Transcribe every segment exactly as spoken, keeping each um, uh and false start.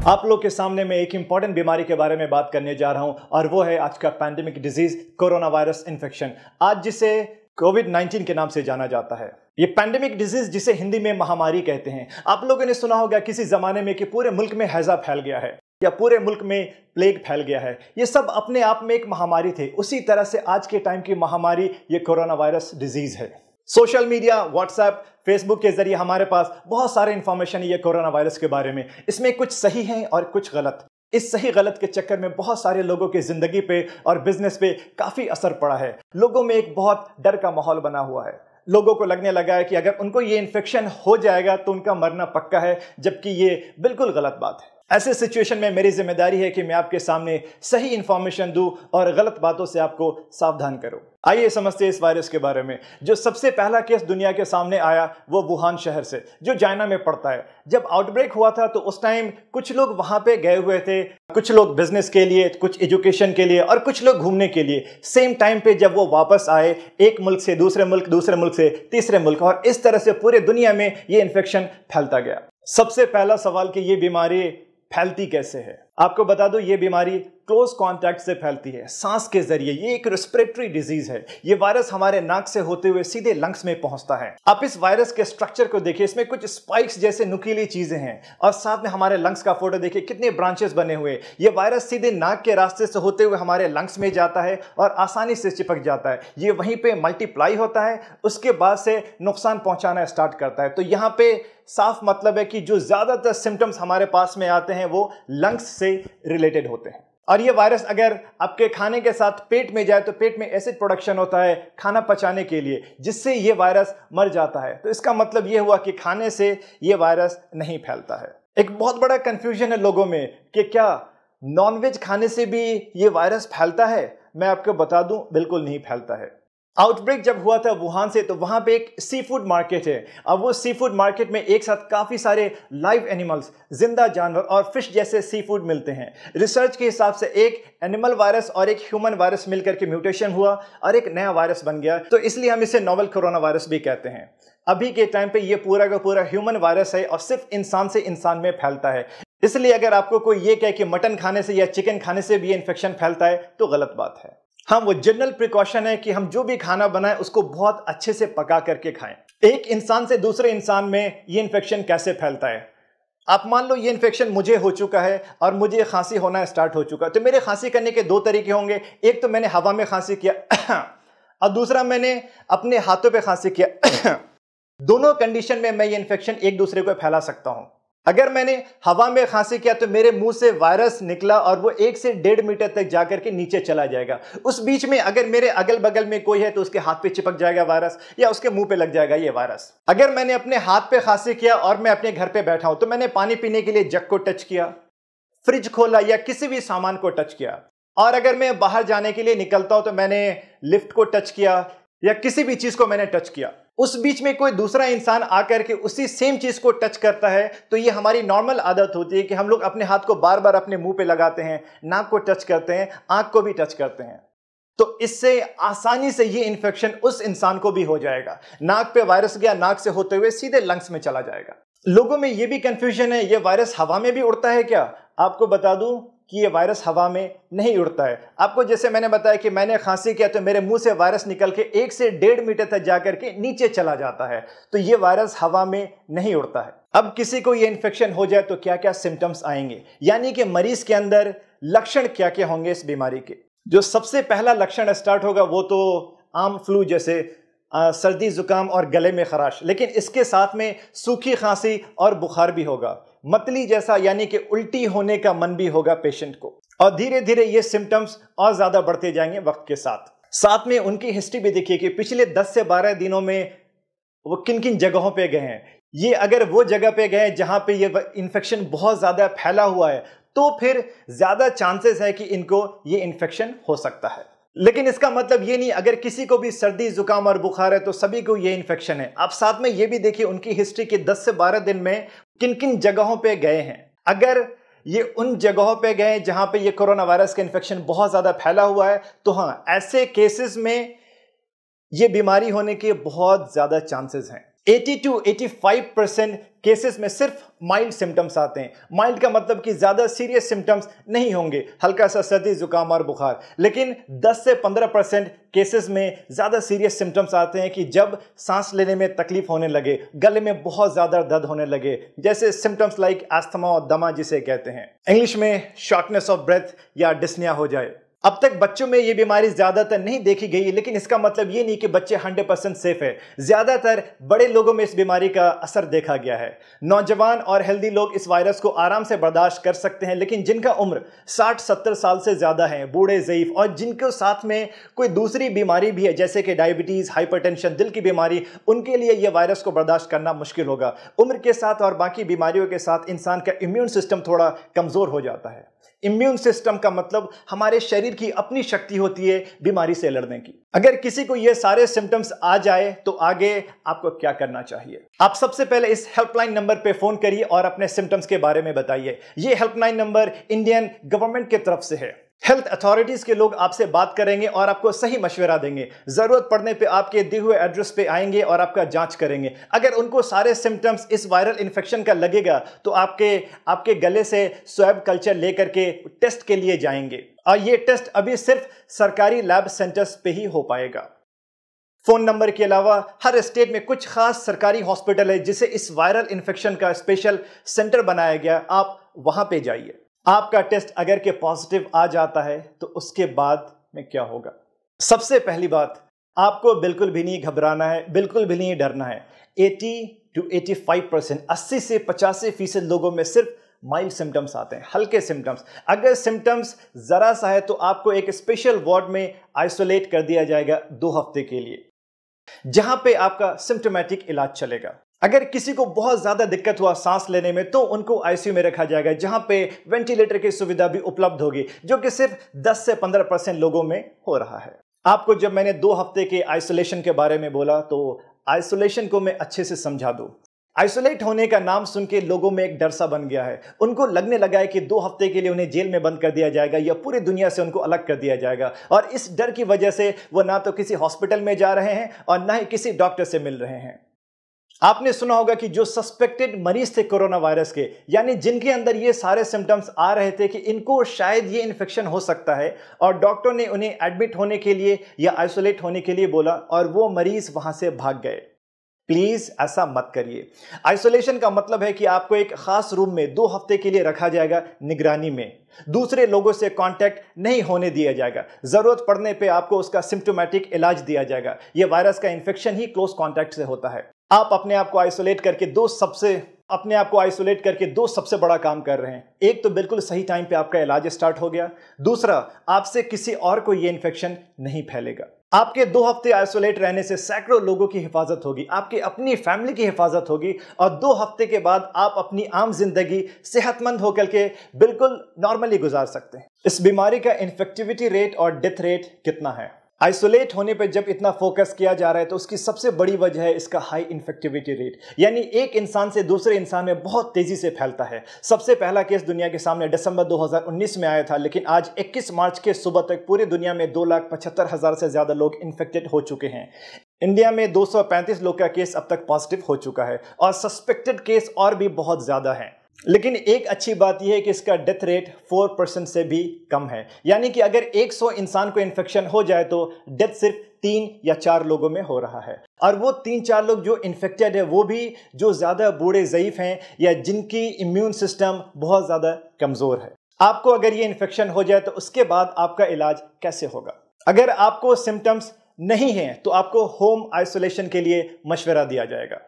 आप लोग के सामने मैं एक इंपॉर्टेंट बीमारी के बारे में बात करने जा रहा हूं और वो है आज का pandemic disease corona virus infection, आज जिसे कोविड नाइनटीन के नाम से जाना जाता है। ये पैंडेमिक डिजीज जिसे हिंदी में महामारी कहते हैं। आप लोगों ने सुना होगा किसी जमाने में कि पूरे मुल्क में हैजा फैल गया है या पूरे मुल्क में प्लेग फैल गया है। ये सब अपने आप में एक महामारी थे। उसी तरह से आज के टाइम की महामारी ये कोरोना वायरस डिजीज है। सोशल मीडिया, व्हाट्सएप, फेसबुक के जरिए हमारे पास बहुत सारे इंफॉर्मेशन है ये कोरोना वायरस के बारे में। इसमें कुछ सही है और कुछ गलत। इस सही गलत के चक्कर में बहुत सारे लोगों की जिंदगी पे और बिजनेस पे काफी असर पड़ा है। लोगों में एक बहुत डर का माहौल बना हुआ है। लोगों को लगने लगा है कि अगर उनको ये इन्फेक्शन हो जाएगा तो उनका मरना पक्का है, जबकि ये बिल्कुल गलत बात है। ऐसे सिचुएशन में मेरी जिम्मेदारी है कि मैं आपके सामने सही इंफॉर्मेशन दूं और गलत बातों से आपको सावधान करूं। आइए समझते हैं इस वायरस के बारे में। जो सबसे पहला केस दुनिया के सामने आया वो वुहान शहर से, जो चाइना में पड़ता है। जब आउटब्रेक हुआ था तो उस टाइम कुछ लोग वहां पे गए हुए थे, कुछ लोग बिजनेस के लिए, कुछ एजुकेशन के लिए और कुछ लोग घूमने के लिए। सेम टाइम पे जब वो वापस आए एक मुल्क से दूसरे मुल्क, दूसरे मुल्क से तीसरे मुल्क, और इस तरह से पूरे दुनिया में ये इन्फेक्शन फैलता गया। सबसे पहला सवाल कि ये बीमारी फैलती कैसे है। आपको बता दूं ये बीमारी क्लोज कांटेक्ट से फैलती है, सांस के जरिए। ये एक रेस्पिरेटरी डिजीज है। ये वायरस हमारे नाक से होते हुए सीधे लंग्स में पहुंचता है। आप इस वायरस के स्ट्रक्चर को देखिए, इसमें कुछ स्पाइक्स जैसे नुकीली चीजें हैं और साथ में हमारे लंग्स का फोटो देखिए, कितने ब्रांचेस बने हुए। ये वायरस सीधे नाक के रास्ते से होते हुए हमारे लंग्स में जाता है और आसानी से चिपक जाता है। ये वहीं पे मल्टीप्लाई होता है, उसके बाद से नुकसान पहुंचाना स्टार्ट करता है। तो यहाँ पे साफ मतलब है कि जो ज्यादातर सिम्टम्स हमारे पास में आते हैं वो लंग्स से रिलेटेड होते हैं। और ये वायरस अगर आपके खाने के साथ पेट में जाए तो पेट में एसिड प्रोडक्शन होता है खाना पचाने के लिए, जिससे ये वायरस मर जाता है। तो इसका मतलब ये हुआ कि खाने से ये वायरस नहीं फैलता है। एक बहुत बड़ा कंफ्यूजन है लोगों में कि क्या नॉनवेज खाने से भी ये वायरस फैलता है। मैं आपको बता दूं, बिल्कुल नहीं फैलता है। आउटब्रेक जब हुआ था वुहान से, तो वहां पे एक सी फूड मार्केट है। अब वो सी फूड मार्केट में एक साथ काफी सारे लाइव एनिमल्स, जिंदा जानवर और फिश जैसे सी फूड मिलते हैं। रिसर्च के हिसाब से एक एनिमल वायरस और एक ह्यूमन वायरस मिलकर के म्यूटेशन हुआ और एक नया वायरस बन गया। तो इसलिए हम इसे नोवेल कोरोना वायरस भी कहते हैं। अभी के टाइम पे ये पूरा का पूरा ह्यूमन वायरस है और सिर्फ इंसान से इंसान में फैलता है। इसलिए अगर आपको कोई ये कहे कि मटन खाने से या चिकन खाने से भी इन्फेक्शन फैलता है तो गलत बात है। हाँ, वो जनरल प्रिकॉशन है कि हम जो भी खाना बनाएं उसको बहुत अच्छे से पका करके खाएं। एक इंसान से दूसरे इंसान में ये इन्फेक्शन कैसे फैलता है। आप मान लो ये इन्फेक्शन मुझे हो चुका है और मुझे खांसी होना स्टार्ट हो चुका है, तो मेरे खांसी करने के दो तरीके होंगे। एक तो मैंने हवा में खांसी किया और दूसरा मैंने अपने हाथों पे खांसी किया। दोनों कंडीशन में मैं ये इन्फेक्शन एक दूसरे को फैला सकता हूं। अगर मैंने हवा में खांसी किया तो मेरे मुंह से वायरस निकला और वो एक से डेढ़ मीटर तक जाकर के नीचे चला जाएगा। उस बीच में अगर मेरे अगल बगल में कोई है तो उसके हाथ पे चिपक जाएगा वायरस या उसके मुंह पे लग जाएगा ये वायरस। अगर मैंने अपने हाथ पे खांसी किया और मैं अपने घर पे बैठा हूं तो मैंने पानी पीने के लिए जग को टच किया, फ्रिज खोला या किसी भी सामान को टच किया, और अगर मैं बाहर जाने के लिए निकलता हूं तो मैंने लिफ्ट को टच किया या किसी भी चीज को मैंने टच किया, उस बीच में कोई दूसरा इंसान आकर के उसी सेम चीज को टच करता है, तो ये हमारी नॉर्मल आदत होती है कि हम लोग अपने हाथ को बार बार अपने मुंह पे लगाते हैं, नाक को टच करते हैं, आंख को भी टच करते हैं। तो इससे आसानी से ये इन्फेक्शन उस इंसान को भी हो जाएगा। नाक पे वायरस गया, नाक से होते हुए सीधे लंग्स में चला जाएगा। लोगों में ये भी कंफ्यूजन है, ये वायरस हवा में भी उड़ता है क्या। आपको बता दूं कि ये वायरस हवा में नहीं उड़ता है। आपको जैसे मैंने बताया कि मैंने खांसी किया तो मेरे मुंह से वायरस निकल के एक से डेढ़ मीटर तक जाकर के नीचे चला जाता है। तो ये वायरस हवा में नहीं उड़ता है। अब किसी को ये इन्फेक्शन हो जाए तो क्या क्या सिम्टम्स आएंगे, यानी कि मरीज के अंदर लक्षण क्या क्या होंगे इस बीमारी के। जो सबसे पहला लक्षण स्टार्ट होगा वो तो आम फ्लू जैसे आ, सर्दी जुकाम और गले में खराश, लेकिन इसके साथ में सूखी खांसी और बुखार भी होगा। मतली जैसा यानी कि उल्टी होने का मन भी होगा पेशेंट को, और धीरे धीरे ये सिम्टम्स और ज्यादा बढ़ते जाएंगे वक्त के साथ। साथ में उनकी हिस्ट्री भी देखिए कि पिछले दस से बारह दिनों में वो किन किन जगहों पे गए हैं। ये अगर वो जगह पे गए जहां पे ये इन्फेक्शन बहुत ज्यादा फैला हुआ है तो फिर ज्यादा चांसेस है कि इनको ये इन्फेक्शन हो सकता है। लेकिन इसका मतलब ये नहीं अगर किसी को भी सर्दी जुकाम और बुखार है तो सभी को ये इन्फेक्शन है। आप साथ में ये भी देखिए उनकी हिस्ट्री के दस से बारह दिन में किन किन जगहों पे गए हैं। अगर ये उन जगहों पे गए जहां पे ये कोरोना वायरस का इन्फेक्शन बहुत ज्यादा फैला हुआ है तो हाँ, ऐसे केसेस में ये बीमारी होने के बहुत ज्यादा चांसेस हैं। अस्सी टू पचासी परसेंट केसेस में सिर्फ माइल्ड सिम्टम्स आते हैं। माइल्ड का मतलब कि ज्यादा सीरियस सिम्टम्स नहीं होंगे, हल्का सा सर्दी जुकाम और बुखार। लेकिन दस से पंद्रह परसेंट केसेस में ज्यादा सीरियस सिम्टम्स आते हैं कि जब सांस लेने में तकलीफ होने लगे, गले में बहुत ज्यादा दर्द होने लगे, जैसे सिम्टम्स लाइक अस्थमा और दमा जिसे कहते हैं, इंग्लिश में शॉर्टनेस ऑफ ब्रेथ या डिस्निया हो जाए। अब तक बच्चों में ये बीमारी ज्यादातर नहीं देखी गई, लेकिन इसका मतलब ये नहीं कि बच्चे सौ परसेंट सेफ है। ज्यादातर बड़े लोगों में इस बीमारी का असर देखा गया है। नौजवान और हेल्दी लोग इस वायरस को आराम से बर्दाश्त कर सकते हैं, लेकिन जिनका उम्र साठ सत्तर साल से ज्यादा है, बूढ़े, ज़ईफ और जिनके साथ में कोई दूसरी बीमारी भी है जैसे कि डायबिटीज, हाइपरटेंशन, दिल की बीमारी, उनके लिए यह वायरस को बर्दाश्त करना मुश्किल होगा। उम्र के साथ और बाकी बीमारियों के साथ इंसान का इम्यून सिस्टम थोड़ा कमजोर हो जाता है। इम्यून सिस्टम का मतलब हमारे शरीर की अपनी शक्ति होती है बीमारी से लड़ने की। अगर किसी को ये सारे सिम्टम्स आ जाए तो आगे आपको क्या करना चाहिए? आप सबसे पहले इस हेल्पलाइन नंबर पे फोन करिए और अपने सिम्टम्स के बारे में बताइए। ये हेल्पलाइन नंबर इंडियन गवर्नमेंट की तरफ से है। हेल्थ अथॉरिटीज के लोग आपसे बात करेंगे और आपको सही मशवरा देंगे। जरूरत पड़ने पे आपके दिए हुए एड्रेस पे आएंगे और आपका जांच करेंगे। अगर उनको सारे सिम्टम्स इस वायरल इन्फेक्शन का लगेगा तो आपके आपके गले से स्वैब कल्चर लेकर के टेस्ट के लिए जाएंगे, और ये टेस्ट अभी सिर्फ सरकारी लैब सेंटर्स पे ही हो पाएगा। फोन नंबर के अलावा हर स्टेट में कुछ खास सरकारी हॉस्पिटल है जिसे इस वायरल इन्फेक्शन का स्पेशल सेंटर बनाया गया, आप वहां पे जाइए। आपका टेस्ट अगर के पॉजिटिव आ जाता है तो उसके बाद में क्या होगा? सबसे पहली बात, आपको बिल्कुल भी नहीं घबराना है, बिल्कुल भी नहीं डरना है। अस्सी टू पचासी परसेंट अस्सी से पचासी फीसद लोगों में सिर्फ माइल्ड सिम्टम्स आते हैं, हल्के सिम्टम्स। अगर सिम्टम्स जरा सा है तो आपको एक स्पेशल वार्ड में आइसोलेट कर दिया जाएगा दो हफ्ते के लिए, जहां पे आपका सिम्टोमेटिक इलाज चलेगा। अगर किसी को बहुत ज्यादा दिक्कत हुआ सांस लेने में तो उनको आईसीयू में रखा जाएगा, जहां पे वेंटिलेटर की सुविधा भी उपलब्ध होगी, जो कि सिर्फ दस से पंद्रह परसेंट लोगों में हो रहा है। आपको जब मैंने दो हफ्ते के आइसोलेशन के बारे में बोला तो आइसोलेशन को मैं अच्छे से समझा दूं। आइसोलेट होने का नाम सुन के लोगों में एक डर सा बन गया है। उनको लगने लगा है कि दो हफ्ते के लिए उन्हें जेल में बंद कर दिया जाएगा या पूरी दुनिया से उनको अलग कर दिया जाएगा, और इस डर की वजह से वो ना तो किसी हॉस्पिटल में जा रहे हैं और ना ही किसी डॉक्टर से मिल रहे हैं। आपने सुना होगा कि जो सस्पेक्टेड मरीज थे कोरोना वायरस के, यानी जिनके अंदर ये सारे सिम्टम्स आ रहे थे कि इनको शायद ये इन्फेक्शन हो सकता है, और डॉक्टर ने उन्हें एडमिट होने के लिए या आइसोलेट होने के लिए बोला और वो मरीज वहां से भाग गए। प्लीज ऐसा मत करिए। आइसोलेशन का मतलब है कि आपको एक खास रूम में दो हफ्ते के लिए रखा जाएगा, निगरानी में। दूसरे लोगों से कांटेक्ट नहीं होने दिया जाएगा। जरूरत पड़ने पे आपको उसका सिम्टोमेटिक इलाज दिया जाएगा। यह वायरस का इन्फेक्शन ही क्लोज कांटेक्ट से होता है। आप अपने आप को आइसोलेट करके दो सबसे अपने आप को आइसोलेट करके दो सबसे बड़ा काम कर रहे हैं। एक तो बिल्कुल सही टाइम पे आपका इलाज स्टार्ट हो गया, दूसरा आपसे किसी और को ये इन्फेक्शन नहीं फैलेगा। आपके दो हफ्ते आइसोलेट रहने से सैकड़ों लोगों की हिफाजत होगी, आपकी अपनी फैमिली की हिफाजत होगी, और दो हफ्ते के बाद आप अपनी आम जिंदगी सेहतमंद होकर के बिल्कुल नॉर्मली गुजार सकते हैं। इस बीमारी का इन्फेक्टिविटी रेट और डेथ रेट कितना है? आइसोलेट होने पर जब इतना फोकस किया जा रहा है तो उसकी सबसे बड़ी वजह है इसका हाई इन्फेक्टिविटी रेट, यानी एक इंसान से दूसरे इंसान में बहुत तेजी से फैलता है। सबसे पहला केस दुनिया के सामने दिसंबर दो हज़ार उन्नीस में आया था, लेकिन आज इक्कीस मार्च के सुबह तक पूरी दुनिया में दो लाख पचहत्तर हजार से ज्यादा लोग इन्फेक्टेड हो चुके हैं। इंडिया में दो सौ पैंतीस लोग का केस अब तक पॉजिटिव हो चुका है, और सस्पेक्टेड केस और भी बहुत ज्यादा हैं। लेकिन एक अच्छी बात यह है कि इसका डेथ रेट चार परसेंट से भी कम है, यानी कि अगर सौ इंसान को इन्फेक्शन हो जाए तो डेथ सिर्फ तीन या चार लोगों में हो रहा है। और वो तीन चार लोग जो इन्फेक्टेड है वो भी जो ज्यादा बूढ़े, ज़ईफ हैं या जिनकी इम्यून सिस्टम बहुत ज्यादा कमजोर है। आपको अगर ये इन्फेक्शन हो जाए तो उसके बाद आपका इलाज कैसे होगा? अगर आपको सिम्टम्स नहीं है तो आपको होम आइसोलेशन के लिए मशवरा दिया जाएगा।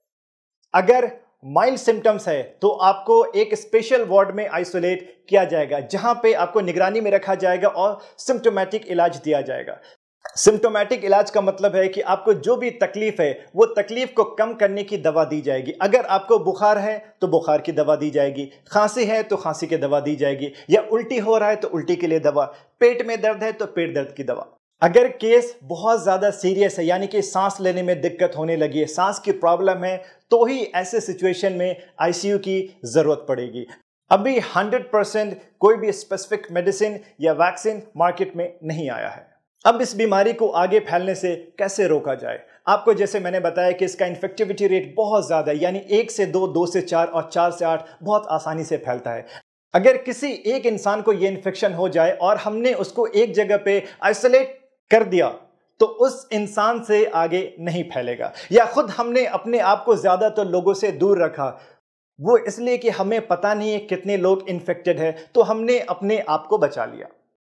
अगर माइल्ड सिम्टम्स है तो आपको एक स्पेशल वार्ड में आइसोलेट किया जाएगा, जहां पे आपको निगरानी में रखा जाएगा और सिम्टोमेटिक इलाज दिया जाएगा। सिम्टोमेटिक इलाज का मतलब है कि आपको जो भी तकलीफ है वो तकलीफ को कम करने की दवा दी जाएगी। अगर आपको बुखार है तो बुखार की दवा दी जाएगी, खांसी है तो खांसी की दवा दी जाएगी, या उल्टी हो रहा है तो उल्टी के लिए दवा, पेट में दर्द है तो पेट दर्द की दवा। अगर केस बहुत ज्यादा सीरियस है, यानी कि सांस लेने में दिक्कत होने लगी है, सांस की प्रॉब्लम है, तो ही ऐसे सिचुएशन में आईसीयू की जरूरत पड़ेगी। अभी सौ परसेंट कोई भी स्पेसिफिक मेडिसिन या वैक्सीन मार्केट में नहीं आया है। अब इस बीमारी को आगे फैलने से कैसे रोका जाए? आपको जैसे मैंने बताया कि इसका इन्फेक्टिविटी रेट बहुत ज़्यादा है, यानी एक से दो, दो से चार और चार से आठ बहुत आसानी से फैलता है। अगर किसी एक इंसान को ये इन्फेक्शन हो जाए और हमने उसको एक जगह पे आइसोलेट कर दिया तो उस इंसान से आगे नहीं फैलेगा। या खुद हमने अपने आप को ज़्यादातर लोगों से दूर रखा, वो इसलिए कि हमें पता नहीं है कितने लोग इन्फेक्टेड है, तो हमने अपने आप को बचा लिया।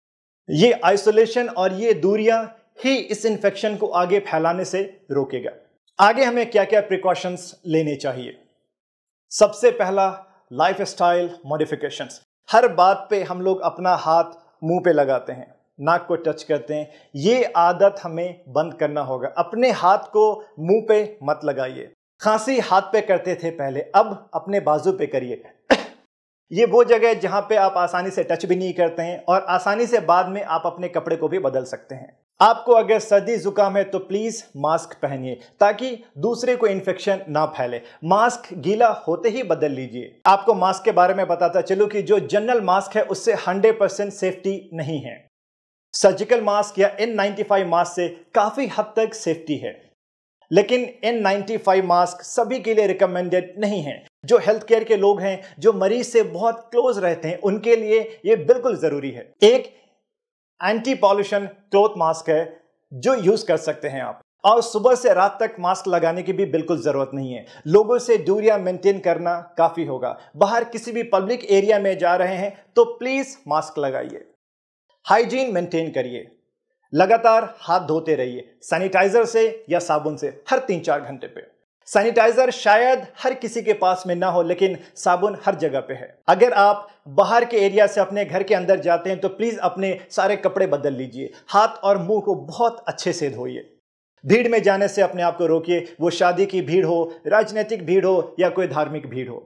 ये आइसोलेशन और ये दूरियां ही इस इन्फेक्शन को आगे फैलाने से रोकेगा। आगे हमें क्या क्या प्रिकॉशंस लेने चाहिए? सबसे पहला, लाइफस्टाइल मॉडिफिकेशंस। हर बात पे हम लोग अपना हाथ मुंह पे लगाते हैं, नाक को टच करते हैं। ये आदत हमें बंद करना होगा। अपने हाथ को मुंह पे मत लगाइए। खांसी हाथ पे करते थे पहले, अब अपने बाजू पे करिए। ये वो जगह है जहां पे आप आसानी से टच भी नहीं करते हैं और आसानी से बाद में आप अपने कपड़े को भी बदल सकते हैं। आपको अगर सर्दी जुकाम है तो प्लीज मास्क पहनिए ताकि दूसरे को इन्फेक्शन ना फैले। मास्क गीला होते ही बदल लीजिए। आपको मास्क के बारे में बताता चलूं कि जो जनरल मास्क है उससे हंड्रेड परसेंट सेफ्टी नहीं है। सर्जिकल मास्क या एन नाइंटी फाइव मास्क से काफी हद तक सेफ्टी है, लेकिन एन नाइंटी फाइव मास्क सभी के लिए रिकमेंडेड नहीं है। जो हेल्थ केयर के लोग हैं, जो मरीज से बहुत क्लोज रहते हैं, उनके लिए ये बिल्कुल जरूरी है। एक एंटी पॉल्यूशन क्लॉथ मास्क है जो यूज कर सकते हैं आप, और सुबह से रात तक मास्क लगाने की भी बिल्कुल जरूरत नहीं है। लोगों से दूरियां मेंटेन करना काफी होगा। बाहर किसी भी पब्लिक एरिया में जा रहे हैं तो प्लीज मास्क लगाइए। हाइजीन मेंटेन करिए, लगातार हाथ धोते रहिए, सैनिटाइजर से या साबुन से हर तीन चार घंटे पे। सैनिटाइजर शायद हर किसी के पास में ना हो, लेकिन साबुन हर जगह पे है। अगर आप बाहर के एरिया से अपने घर के अंदर जाते हैं तो प्लीज अपने सारे कपड़े बदल लीजिए। हाथ और मुंह को बहुत अच्छे से धोइए। भीड़ में जाने से अपने आप को रोकिए, वो शादी की भीड़ हो, राजनीतिक भीड़ हो या कोई धार्मिक भीड़ हो।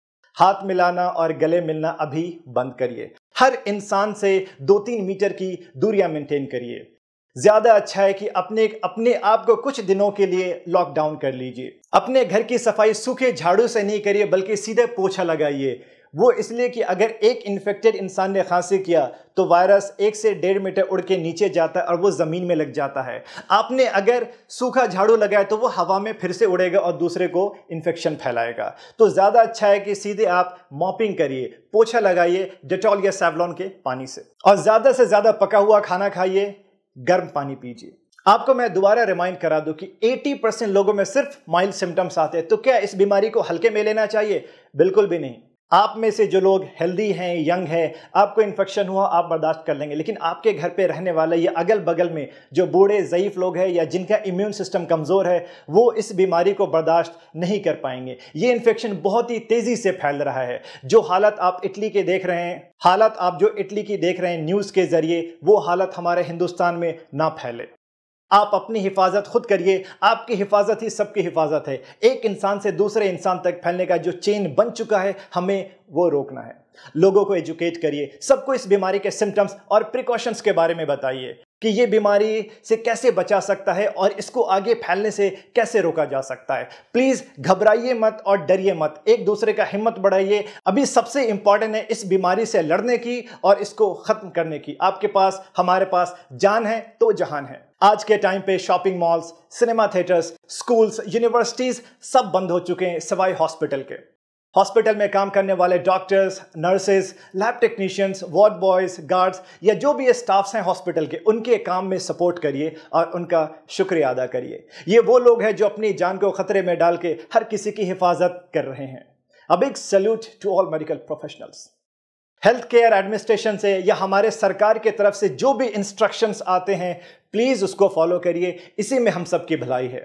हाथ मिलाना और गले मिलना अभी बंद करिए। हर इंसान से दो तीन मीटर की दूरियां मेंटेन करिए। ज्यादा अच्छा है कि अपने अपने आप को कुछ दिनों के लिए लॉकडाउन कर लीजिए। अपने घर की सफाई सूखे झाड़ू से नहीं करिए, बल्कि सीधे पोछा लगाइए। वो इसलिए कि अगर एक इन्फेक्टेड इंसान ने खांसी किया तो वायरस एक से डेढ़ मीटर उड़ के नीचे जाता है और वो जमीन में लग जाता है। आपने अगर सूखा झाड़ू लगाया तो वो हवा में फिर से उड़ेगा और दूसरे को इन्फेक्शन फैलाएगा। तो ज्यादा अच्छा है कि सीधे आप मॉपिंग करिए, पोछा लगाइए डेटॉल या सेवलॉन के पानी से, और ज्यादा से ज्यादा पका हुआ खाना खाइए, गर्म पानी पीजिए। आपको मैं दोबारा रिमाइंड करा दूं कि अस्सी परसेंट लोगों में सिर्फ माइल्ड सिम्टम्स आते हैं। तो क्या इस बीमारी को हल्के में लेना चाहिए? बिल्कुल भी नहीं। आप में से जो लोग हेल्दी हैं, यंग हैं, आपको इन्फेक्शन हुआ आप बर्दाश्त कर लेंगे, लेकिन आपके घर पे रहने वाले या अगल बगल में जो बूढ़े ज़ईफ लोग हैं या जिनका इम्यून सिस्टम कमज़ोर है, वो इस बीमारी को बर्दाश्त नहीं कर पाएंगे। ये इन्फेक्शन बहुत ही तेज़ी से फैल रहा है। जो हालत आप इटली के देख रहे हैं, हालत आप जो इटली की देख रहे हैं न्यूज़ के ज़रिए, वो हालत हमारे हिंदुस्तान में ना फैले। आप अपनी हिफाजत खुद करिए। आपकी हिफाजत ही सबकी हिफाजत है। एक इंसान से दूसरे इंसान तक फैलने का जो चेन बन चुका है, हमें वो रोकना है। लोगों को एजुकेट करिए, सबको इस बीमारी के सिम्टम्स और प्रिकॉशंस के बारे में बताइए कि ये बीमारी से कैसे बचा सकता है और इसको आगे फैलने से कैसे रोका जा सकता है। प्लीज घबराइए मत और डरिए मत, एक दूसरे का हिम्मत बढ़ाइए। अभी सबसे इंपॉर्टेंट है इस बीमारी से लड़ने की और इसको खत्म करने की। आपके पास, हमारे पास जान है तो जहान है। आज के टाइम पे shopping malls, cinema theatres, schools, universities सब बंद हो चुके हैं सिवाय हॉस्पिटल के। हॉस्पिटल में काम करने वाले doctors, nurses, lab technicians, ward boys, guards या जो भी स्टाफ्स हैं हॉस्पिटल के, उनके काम में सपोर्ट करिए और उनका शुक्रिया अदा करिए। ये वो लोग हैं जो अपनी जान को खतरे में डाल के हर किसी की हिफाजत कर रहे हैं। A big salute to all medical professionals. Health care administration से या हमारे सरकार की तरफ से जो भी इंस्ट्रक्शंस आते हैं, प्लीज उसको फॉलो करिए। इसी में हम सबकी भलाई है।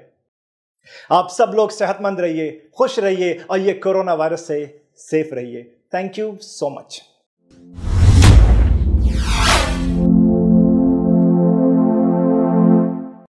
आप सब लोग सेहतमंद रहिए, खुश रहिए और ये कोरोना वायरस से सेफ रहिए। Thank you so much.